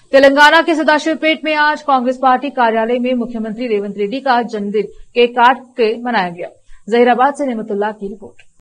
तेलंगाना के सदाशिवपेट में आज कांग्रेस पार्टी कार्यालय में मुख्यमंत्री रेवंत रेड्डी का जन्मदिन केक काट के मनाया गया। जहीराबाद से नेमतुल्लाह की रिपोर्ट।